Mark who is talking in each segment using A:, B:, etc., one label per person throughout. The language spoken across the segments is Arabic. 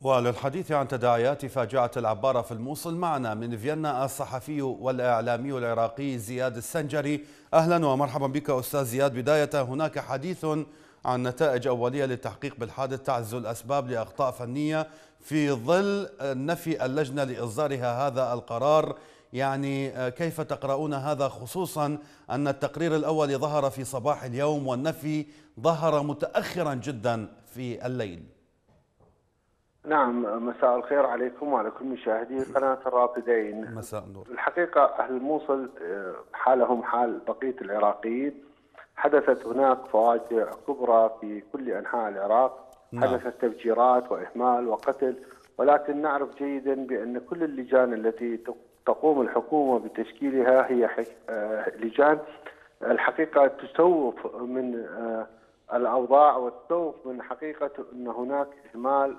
A: وللحديث عن تداعيات فاجعة العبارة في الموصل معنا من فيينا الصحفي والإعلامي العراقي زياد السنجري. أهلا ومرحبا بك أستاذ زياد. بداية، هناك حديث عن نتائج أولية للتحقيق بالحادث تعزو الأسباب لأخطاء فنية في ظل نفي اللجنة لإصدارها هذا القرار. كيف تقرؤون هذا، خصوصا أن التقرير الأول ظهر في صباح اليوم والنفي ظهر متأخرا جدا في الليل؟
B: نعم، مساء الخير عليكم وعلى كل مشاهدي قناة الرافدين.
A: مساء النور.
B: الحقيقة أهل الموصل حالهم حال بقية العراقيين. حدثت هناك فواجع كبرى في كل أنحاء العراق.
A: نعم.
B: حدثت تفجيرات وإهمال وقتل، ولكن نعرف جيدا بأن كل اللجان التي تقوم الحكومة بتشكيلها هي لجان الحقيقة تسوف من الأوضاع وتخوف من حقيقة أن هناك إهمال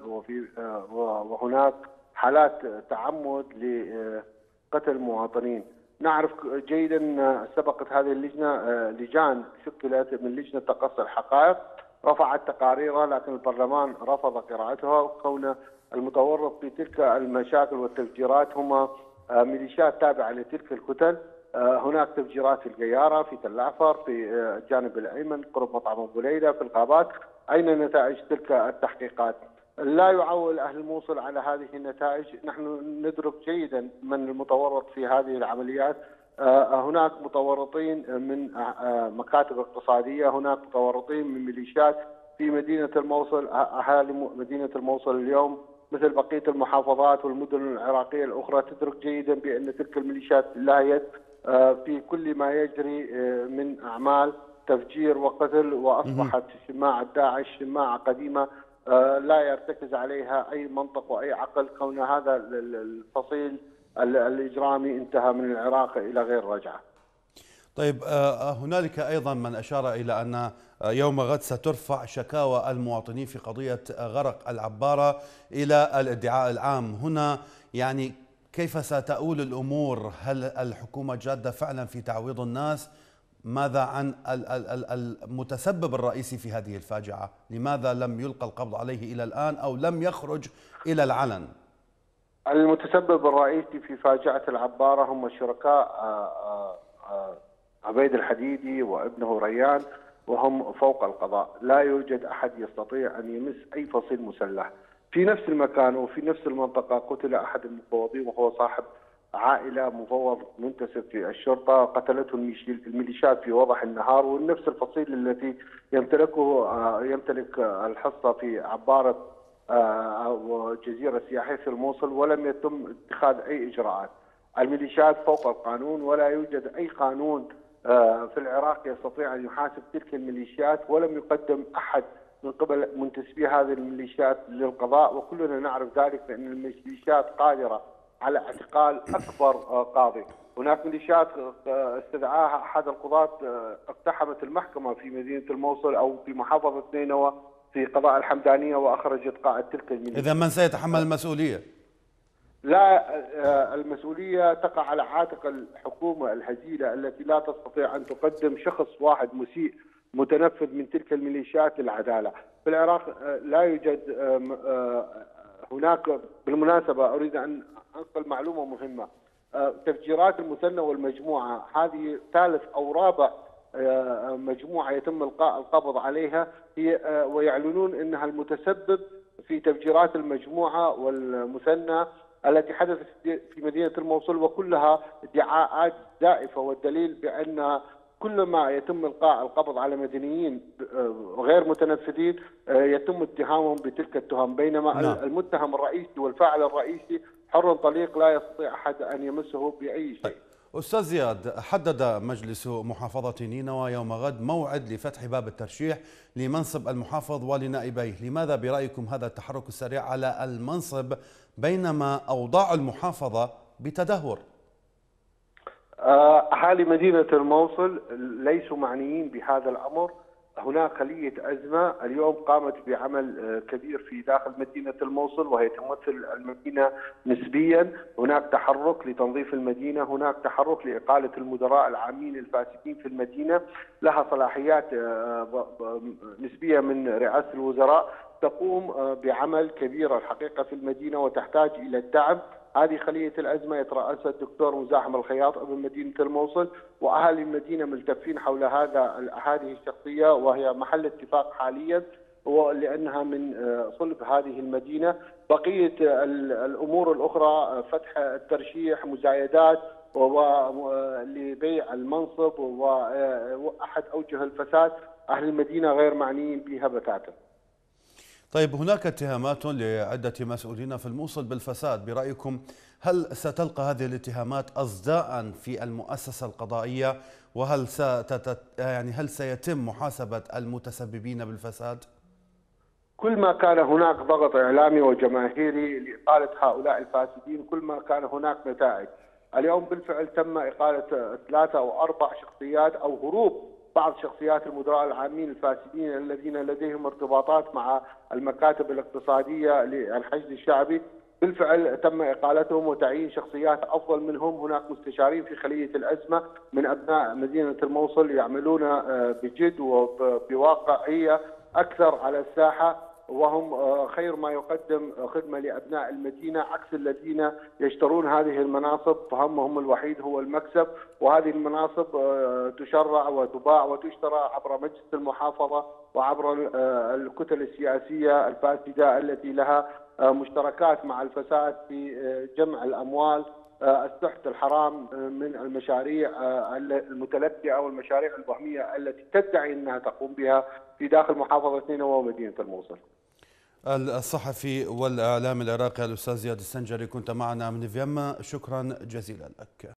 B: وهناك حالات تعمد لقتل مواطنين. نعرف جيدا أن سبقت هذه اللجنة لجان شكلت من لجنة تقصي الحقائق، رفعت تقاريرها، لكن البرلمان رفض قراءتها كون المتورط في تلك المشاكل والتفجيرات هم ميليشيات تابعة لتلك الكتل. هناك تفجيرات في القيارة، في تل عفر، في الجانب الأيمن قرب مطعم أبو ليلى، في الغابات. أين نتائج تلك التحقيقات؟ لا يعول أهل الموصل على هذه النتائج. نحن ندرك جيدا من المتورط في هذه العمليات. هناك متورطين من مكاتب اقتصادية، هناك متورطين من ميليشيات في مدينة الموصل. أهالي مدينة الموصل اليوم مثل بقية المحافظات والمدن العراقية الأخرى تدرك جيدا بأن تلك الميليشيات لها يد في كل ما يجري من أعمال تفجير وقتل، وأصبحت شماعة داعش شماعة قديمة لا يرتكز عليها أي منطق وأي عقل، كون هذا الفصيل الإجرامي انتهى من العراق إلى غير رجعة.
A: طيب، هنالك أيضا من أشار إلى أن يوم غد سترفع شكاوى المواطنين في قضية غرق العبارة إلى الادعاء العام. هنا كيف ستؤول الأمور؟ هل الحكومة جادة فعلا في تعويض الناس؟ ماذا عن المتسبب الرئيسي في هذه الفاجعة؟ لماذا لم يلقى القبض عليه إلى الآن أو لم يخرج إلى العلن؟
B: المتسبب الرئيسي في فاجعة العبارة هم شركاء عبيد الحديدي وابنه ريان، وهم فوق القضاء. لا يوجد أحد يستطيع أن يمس أي فصيل مسلح. في نفس المكان وفي نفس المنطقة قتل أحد المفوضين وهو صاحب عائلة، مفوض منتسب في الشرطة، قتلته الميليشيات في وضح النهار. ونفس الفصيل التي يمتلك الحصة في عبارة وجزيرة سياحية في الموصل، ولم يتم اتخاذ أي إجراءات. الميليشيات فوق القانون، ولا يوجد أي قانون في العراق يستطيع أن يحاسب تلك الميليشيات، ولم يقدم أحد من قبل منتسبي هذه الميليشيات للقضاء. وكلنا نعرف ذلك بأن الميليشيات قادرة على اعتقال أكبر قاضي. هناك ميليشيات استدعاها أحد القضاة اقتحمت المحكمة في مدينة الموصل أو في محافظة نينوى في قضاء الحمدانية وأخرجت قائد تلك الميليشيات.
A: إذا من سيتحمل المسؤولية؟
B: لا، المسؤولية تقع على عاتق الحكومة الهزيلة التي لا تستطيع أن تقدم شخص واحد مسيء متنفذ من تلك الميليشيات للعدالة. في العراق لا يوجد هناك. بالمناسبة أريد أن أنقل معلومة مهمة. تفجيرات المثنى والمجموعة هذه ثالث أو رابع مجموعة يتم إلقاء القبض عليها، هي ويعلنون أنها المتسبب في تفجيرات المجموعة والمثنى التي حدثت في مدينة الموصل، وكلها ادعاءات زائفة. والدليل بأن كل ما يتم إلقاء القبض على مدنيين غير متنفذين يتم اتهامهم بتلك التهم، بينما المتهم الرئيسي والفاعل الرئيسي حر طليق لا يستطيع أحد أن يمسه بأي شيء.
A: أستاذ زياد، حدد مجلس محافظة نينوى يوم غد موعد لفتح باب الترشيح لمنصب المحافظ ولنائبيه. لماذا برأيكم هذا التحرك السريع على المنصب بينما أوضاع المحافظة بتدهور؟
B: أهالي مدينة الموصل ليسوا معنيين بهذا الأمر. هناك خلية أزمة اليوم قامت بعمل كبير في داخل مدينة الموصل، وهي تمثل المدينة نسبيا. هناك تحرك لتنظيف المدينة، هناك تحرك لإقالة المدراء العامين الفاسدين في المدينة، لها صلاحيات نسبية من رئاسة الوزراء. تقوم بعمل كبير الحقيقة في المدينة وتحتاج إلى الدعم. هذه خلية الأزمة يترأسها الدكتور مزاحم الخياط ابن مدينة الموصل، وأهالي المدينة ملتفين حول هذه الشخصية، وهي محل اتفاق حاليا ولأنها من صلب هذه المدينة. بقية الأمور الأخرى فتح الترشيح، مزايدات لبيع المنصب وأحد أوجه الفساد أهل المدينة غير معنيين بها بتاتا.
A: طيب، هناك اتهامات لعدة مسؤولين في الموصل بالفساد، برأيكم هل ستلقى هذه الاتهامات أصداء في المؤسسة القضائية؟ وهل هل سيتم محاسبة المتسببين بالفساد؟
B: كل ما كان هناك ضغط إعلامي وجماهيري لإقالة هؤلاء الفاسدين كل ما كان هناك نتائج. اليوم بالفعل تم إقالة 3 أو 4 شخصيات أو هروب بعض شخصيات المدراء العامين الفاسدين الذين لديهم ارتباطات مع المكاتب الاقتصادية للحشد الشعبي. بالفعل تم إقالتهم وتعيين شخصيات أفضل منهم. هناك مستشارين في خلية الأزمة من أبناء مدينة الموصل يعملون بجد وبواقعية أكثر على الساحة، وهم خير ما يقدم خدمة لأبناء المدينة، عكس الذين يشترون هذه المناصب فهمهم الوحيد هو المكسب. وهذه المناصب تشرع وتباع وتشترى عبر مجلس المحافظة وعبر الكتل السياسية الفاسدة التي لها مشتركات مع الفساد في جمع الأموال، السحت الحرام من المشاريع المتلتئة والمشاريع الوهمية التي تدعي أنها تقوم بها في داخل محافظة نينوى ومدينة الموصل.
A: الصحفي والإعلامي العراقي الأستاذ زياد السنجري كنت معنا من فيينا، شكرا جزيلا لك.